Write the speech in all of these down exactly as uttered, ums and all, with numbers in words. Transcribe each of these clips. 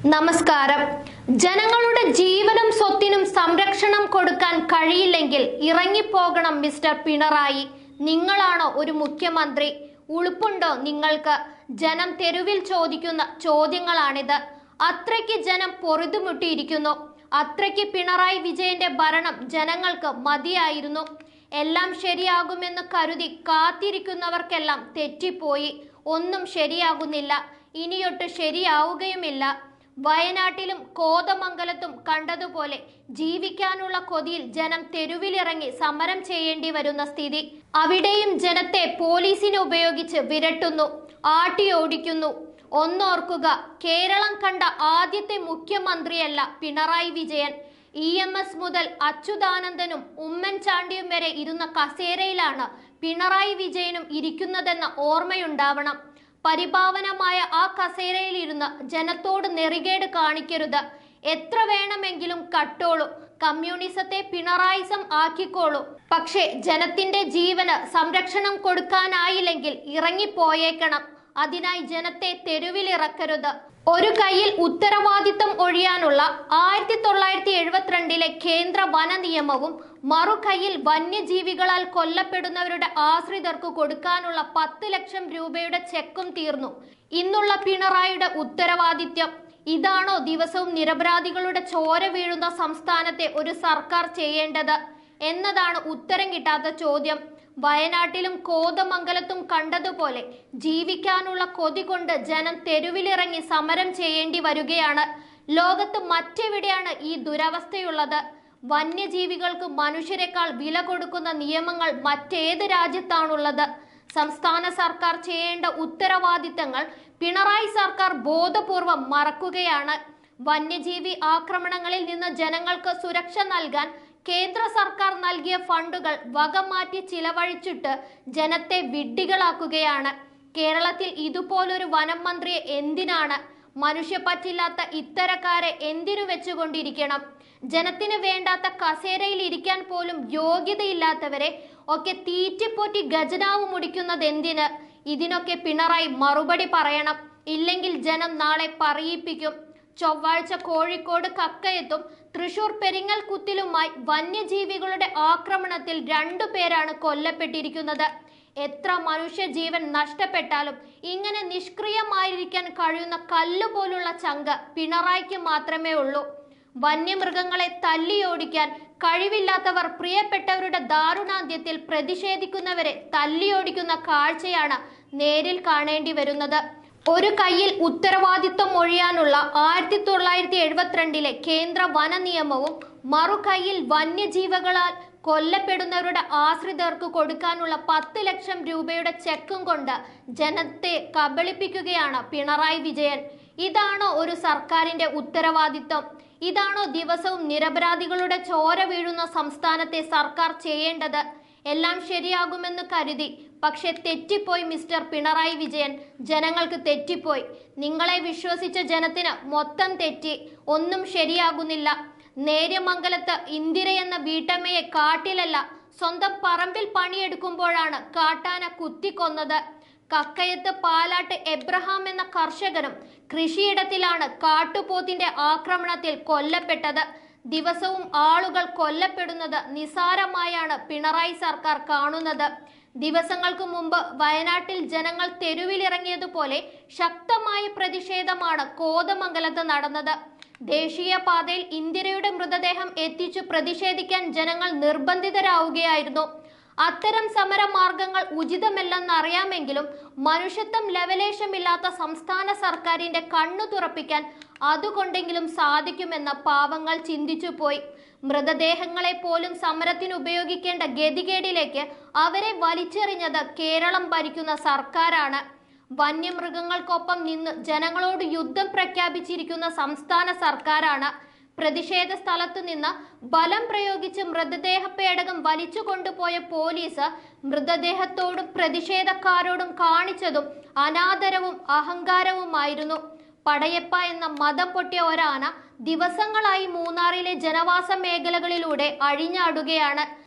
നമസ്കാരം. ജനങ്ങളുടെ ജീവനും സ്വത്തിനും സംരക്ഷണം കൊടുക്കാൻ കഴിയില്ലെങ്കിൽ ഇറങ്ങിപ്പോകണം മിസ്റ്റർ പിണറായി. നിങ്ങളാണോ ഒരു മുഖ്യമന്ത്രി? ഉളുപ്പുണ്ടോ നിങ്ങൾക്ക്? ജനം തെരുവിൽ ചോദിക്കുന്ന ചോദ്യങ്ങളാണിത്. അത്രയ്ക്ക് ജനം പൊറുതുമുട്ടിയിരിക്കുന്നു. അത്രയ്ക്ക് പിണറായി വിജയന്റെ ഭരണം ജനങ്ങൾക്ക് മതിയായിരുന്നു. എല്ലാം ശരിയാകുമെന്ന് കരുതി കാത്തിരിക്കുന്നവർക്കെല്ലാം തെറ്റിപ്പോയി. ഒന്നും ശരിയാകുന്നില്ല, ഇനിയൊട്ട് ശരിയാവുകയുമില്ല. വയനാട്ടിലും കോതമംഗലത്തും കണ്ടതുപോലെ ജീവിക്കാനുള്ള കൊതിയിൽ ജനം തെരുവിലിറങ്ങി സമരം ചെയ്യേണ്ടി വരുന്ന സ്ഥിതി. അവിടെയും ജനത്തെ പോലീസിനെ ഉപയോഗിച്ച് വിരട്ടുന്നു, ആട്ടിയോടിക്കുന്നു. ഒന്നോർക്കുക, കേരളം കണ്ട ആദ്യത്തെ മുഖ്യമന്ത്രിയല്ല Pinarayi Vijayan. E M S മുതൽ അച്യുതാനന്ദനും ഉമ്മൻചാണ്ടിയും വരെ ഇരുന്ന കസേരയിലാണ് പിണറായി വിജയനും ഇരിക്കുന്നതെന്ന ഓർമ്മയുണ്ടാവണം. പരിപാവനമായ ആ കസേരയിലിരുന്ന് ജനത്തോട് നെറികേട് കാണിക്കരുത്. എത്ര വേണമെങ്കിലും കട്ടോളൂ, കമ്മ്യൂണിസത്തെ പിണറായിസം ആക്കിക്കോളൂ. പക്ഷേ ജനത്തിന്റെ ജീവന് സംരക്ഷണം കൊടുക്കാനായില്ലെങ്കിൽ ഇറങ്ങിപ്പോയേക്കണം. അതിനായി ജനത്തെ തെരുവിലിറക്കരുത്. ഒരു കൈയിൽ ഉത്തരവാദിത്തം ഒഴിയാനുള്ള ആയിരത്തി തൊള്ളായിരത്തി എഴുപത്തിരണ്ടിലെ കേന്ദ്ര വന നിയമവും മറുകൈയിൽ വന്യജീവികളാൽ കൊല്ലപ്പെടുന്നവരുടെ ആശ്രിതർക്ക് കൊടുക്കാനുള്ള പത്ത് ലക്ഷം രൂപയുടെ ചെക്കും തീർന്നു. ഇന്നുള്ള പിണറായിയുടെ ഉത്തരവാദിത്യം ഇതാണോ? ദിവസവും നിരപരാധികളുടെ ചോര വീഴുന്ന സംസ്ഥാനത്തെ ഒരു സർക്കാർ ചെയ്യേണ്ടത് എന്നതാണ് ഉത്തരം കിട്ടാത്ത ചോദ്യം. വയനാട്ടിലും കോതമംഗലത്തും കണ്ടതുപോലെ ജീവിക്കാനുള്ള കൊതി കൊണ്ട് ജനം തെരുവിലിറങ്ങി സമരം ചെയ്യേണ്ടി വരികയാണ്. ലോകത്ത് മറ്റെവിടെയാണ് ഈ ദുരവസ്ഥയുള്ളത്? വന്യജീവികൾക്ക് മനുഷ്യരെക്കാൾ വില കൊടുക്കുന്ന നിയമങ്ങൾ മറ്റേത് രാജ്യത്താണുള്ളത്? സംസ്ഥാന സർക്കാർ ചെയ്യേണ്ട ഉത്തരവാദിത്തങ്ങൾ പിണറായി സർക്കാർ ബോധപൂർവം മറക്കുകയാണ്. വന്യജീവി ആക്രമണങ്ങളിൽ നിന്ന് ജനങ്ങൾക്ക് സുരക്ഷ നൽകാൻ കേന്ദ്ര സർക്കാർ നൽകിയ ഫണ്ടുകൾ വകമാറ്റി ചിലവഴിച്ചിട്ട് ജനത്തെ വിഡ്ഢികളാക്കുകയാണ്. കേരളത്തിൽ ഇതുപോലൊരു വനം മന്ത്രിയെ എന്തിനാണ്? മനുഷ്യപ്പറ്റില്ലാത്ത ഇത്തരക്കാരെ എന്തിനു വെച്ചുകൊണ്ടിരിക്കണം? ജനത്തിന് വേണ്ടാത്ത കസേരയിൽ ഇരിക്കാൻ പോലും യോഗ്യതയില്ലാത്തവരെ ഒക്കെ തീറ്റിപ്പോറ്റി ഖജനാവ് മുടിക്കുന്നത് എന്തിന്? ഇതിനൊക്കെ പിണറായി മറുപടി പറയണം. ഇല്ലെങ്കിൽ ജനം നാളെ പറയിപ്പിക്കും. ചൊവ്വാഴ്ച കോഴിക്കോട് കക്കയത്തും തൃശൂർ പെരിങ്ങൽകുത്തിലുമായി വന്യജീവികളുടെ ആക്രമണത്തിൽ രണ്ടു പേരാണ് കൊല്ലപ്പെട്ടിരിക്കുന്നത്. എത്ര മനുഷ്യജീവൻ നഷ്ടപ്പെട്ടാലും ഇങ്ങനെ നിഷ്ക്രിയമായിരിക്കാൻ കഴിയുന്ന കല്ലുപോലുള്ള ചങ്ക് പിണറായിക്ക് മാത്രമേ ഉള്ളൂ. വന്യമൃഗങ്ങളെ തല്ലിയോടിക്കാൻ കഴിവില്ലാത്തവർ പ്രിയപ്പെട്ടവരുടെ ദാരുണാന്ത്യത്തിൽ പ്രതിഷേധിക്കുന്നവരെ തല്ലിയോടിക്കുന്ന കാഴ്ചയാണ് നേരിൽ കാണേണ്ടി വരുന്നത്. ഒരു കൈയിൽ ഉത്തരവാദിത്വം ഒഴിയാനുള്ള ആയിരത്തി തൊള്ളായിരത്തി എഴുപത്തിരണ്ടിലെ കേന്ദ്ര വന നിയമവും മറുകൈയിൽ വന്യജീവികളാൽ കൊല്ലപ്പെടുന്നവരുടെ ആശ്രിതർക്ക് കൊടുക്കാനുള്ള പത്ത് ലക്ഷം രൂപയുടെ ചെക്കും കൊണ്ട് ജനത്തെ കബളിപ്പിക്കുകയാണ് പിണറായി വിജയൻ. ഇതാണോ ഒരു സർക്കാരിന്റെ ഉത്തരവാദിത്വം? ഇതാണോ ദിവസവും നിരപരാധികളുടെ ചോര വീഴുന്ന സംസ്ഥാനത്തെ സർക്കാർ ചെയ്യേണ്ടത്? എല്ലാം ശരിയാകുമെന്ന് കരുതി, പക്ഷെ തെറ്റിപ്പോയി മിസ്റ്റർ പിണറായി വിജയൻ. ജനങ്ങൾക്ക് തെറ്റിപ്പോയി. നിങ്ങളെ വിശ്വസിച്ച ജനത്തിന് മൊത്തം തെറ്റി. ഒന്നും ശരിയാകുന്നില്ല. നേര്യമംഗലത്ത് ഇന്ദിര എന്ന വീട്ടമ്മയെ കാട്ടിലല്ല സ്വന്തം പറമ്പിൽ പണിയെടുക്കുമ്പോഴാണ് കാട്ടാന കുത്തിക്കൊന്നത്. കക്കയത്ത് പാലാട്ട് എബ്രഹാം എന്ന കർഷകനും കൃഷിയിടത്തിലാണ് കാട്ടുപോത്തിന്റെ ആക്രമണത്തിൽ കൊല്ലപ്പെട്ടത്. ദിവസവും ആളുകൾ കൊല്ലപ്പെടുന്നത് നിസാരമായാണ് പിണറായി സർക്കാർ കാണുന്നത്. ദിവസങ്ങൾക്ക് മുമ്പ് വയനാട്ടിൽ ജനങ്ങൾ തെരുവിലിറങ്ങിയതുപോലെ ശക്തമായ പ്രതിഷേധമാണ് കോതമംഗലത്ത് നടന്നത്. ദേശീയപാതയിൽ ഇന്ദിരയുടെ മൃതദേഹം എത്തിച്ചു പ്രതിഷേധിക്കാൻ ജനങ്ങൾ നിർബന്ധിതരാവുകയായിരുന്നു. അത്തരം സമരമാർഗങ്ങൾ ഉചിതമല്ലെന്നറിയാമെങ്കിലും മനുഷ്യത്വം ലവലേശമില്ലാത്ത സംസ്ഥാന സർക്കാരിന്റെ കണ്ണു തുറപ്പിക്കാൻ അതുകൊണ്ടെങ്കിലും സാധിക്കുമെന്ന് പാവങ്ങൾ ചിന്തിച്ചു പോയി. മൃതദേഹങ്ങളെ പോലും സമരത്തിന് ഉപയോഗിക്കേണ്ട ഗതികേടിലേക്ക് അവരെ വലിച്ചെറിഞ്ഞത് കേരളം ഭരിക്കുന്ന സർക്കാരാണ്. വന്യമൃഗങ്ങൾക്കൊപ്പം നിന്ന് ജനങ്ങളോട് യുദ്ധം പ്രഖ്യാപിച്ചിരിക്കുന്ന സംസ്ഥാന സർക്കാരാണ്. പ്രതിഷേധ സ്ഥലത്തു നിന്ന് ബലം പ്രയോഗിച്ച് മൃതദേഹ പേടകം വലിച്ചു കൊണ്ടുപോയ പോലീസ് മൃതദേഹത്തോടും പ്രതിഷേധക്കാരോടും കാണിച്ചതും അനാദരവും അഹങ്കാരവുമായിരുന്നു. പടയപ്പ എന്ന മതം പൊട്ടിയ ഒരാന ദിവസങ്ങളായി മൂന്നാറിലെ ജനവാസ മേഖലകളിലൂടെ അഴിഞ്ഞാടുകയാണ്.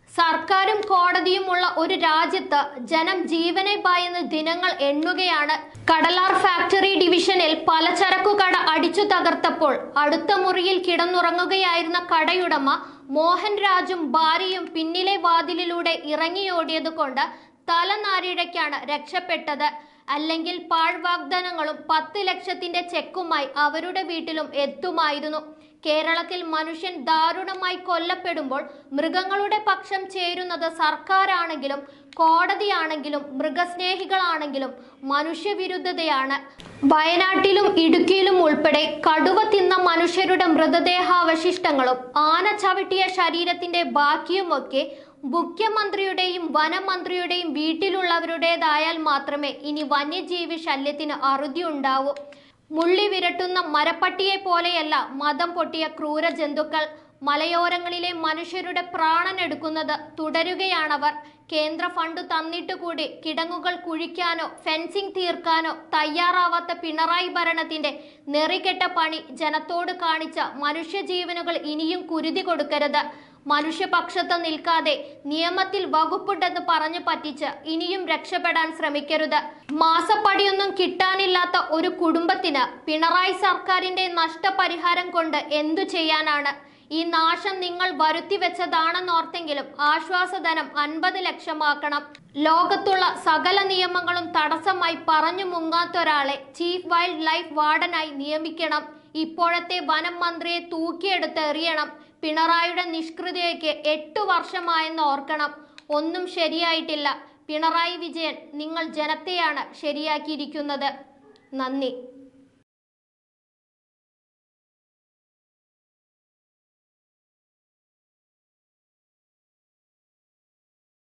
സർക്കാരും കോടതിയുമുള്ള ഒരു രാജ്യത്ത് ജനം ജീവനെ ഭയന്ന് ദിനങ്ങൾ എണ്ണുകയാണ്. കടലാർ ഫാക്ടറി ഡിവിഷനിൽ പലചരക്കു കട അടിച്ചു തകർത്തപ്പോൾ അടുത്ത മുറിയിൽ കിടന്നുറങ്ങുകയായിരുന്ന കടയുടമ മോഹൻ രാജും ഭാര്യയും പിന്നിലെ വാതിലിലൂടെ ഇറങ്ങിയോടിയത് കൊണ്ട് തലനാരിഴയ്ക്കാണ് രക്ഷപ്പെട്ടത്. അല്ലെങ്കിൽ പാഴ്വാഗ്ദാനങ്ങളും പത്ത് ലക്ഷത്തിന്റെ ചെക്കുമായി അവരുടെ വീട്ടിലും എത്തുമായിരുന്നു. കേരളത്തിൽ മനുഷ്യൻ ദാരുണമായി കൊല്ലപ്പെടുമ്പോൾ മൃഗങ്ങളുടെ പക്ഷം ചേരുന്നത് സർക്കാരാണെങ്കിലും കോടതിയാണെങ്കിലും മൃഗസ്നേഹികളാണെങ്കിലും മനുഷ്യവിരുദ്ധതയാണ്. വയനാട്ടിലും ഇടുക്കിയിലും ഉൾപ്പെടെ കടുവ തിന്ന മനുഷ്യരുടെ മൃതദേഹാവശിഷ്ടങ്ങളും ആന ചവിട്ടിയ ശരീരത്തിന്റെ ബാക്കിയുമൊക്കെ മുഖ്യമന്ത്രിയുടെയും വനമന്ത്രിയുടെയും വീട്ടിലുള്ളവരുടേതായാൽ മാത്രമേ ഇനി വന്യജീവി ശല്യത്തിന് അറുതി ഉണ്ടാവൂ. മുള്ളി വിരട്ടുന്ന മരപ്പട്ടിയെ പോലെയല്ല മദം പൊട്ടിയ ക്രൂര ജന്തുക്കൾ. മലയോരങ്ങളിലെ മനുഷ്യരുടെ പ്രാണനെടുക്കുന്നത് തുടരുകയാണവർ. കേന്ദ്ര ഫണ്ട് തന്നിട്ട് കൂടി കിടങ്ങുകൾ കുഴിക്കാനോ ഫെൻസിംഗ് തീർക്കാനോ തയ്യാറാവാത്ത പിണറായി ഭരണത്തിന്റെ നെറികെട്ട പണി ജനത്തോട് കാണിച്ച മനുഷ്യജീവനുകൾ ഇനിയും കുരുതി കൊടുക്കരുത്. മനുഷ്യപക്ഷത്ത് നിൽക്കാതെ നിയമത്തിൽ വകുപ്പുണ്ടെന്ന് പറഞ്ഞു പറ്റിച്ച് ഇനിയും രക്ഷപ്പെടാൻ ശ്രമിക്കരുത്. മാസപ്പടിയൊന്നും കിട്ടാനില്ലാത്ത ഒരു കുടുംബത്തിന് പിണറായി സർക്കാരിന്റെ നഷ്ടപരിഹാരം കൊണ്ട് എന്തു ചെയ്യാനാണ്? ഈ നാശം നിങ്ങൾ വരുത്തി വെച്ചതാണെന്നോർത്തെങ്കിലും ആശ്വാസധനം അൻപത് ലക്ഷമാക്കണം. ലോകത്തുള്ള സകല നിയമങ്ങളും തടസ്സമായി പറഞ്ഞു മുങ്ങാത്തൊരാളെ ചീഫ് വൈൽഡ് ലൈഫ് വാർഡനായി നിയമിക്കണം. ഇപ്പോഴത്തെ വനം മന്ത്രിയെ തൂക്കിയെടുത്ത് എറിയണം. പിണറായിയുടെ നിഷ്കൃതിക്ക് എട്ടു വർഷമായെന്ന് ഓർക്കണം. ഒന്നും ശരിയായിട്ടില്ല. പിണറായി വിജയൻ, നിങ്ങൾ ജനത്തെയാണ് ശരിയാക്കിയിരിക്കുന്നത്. നന്ദി.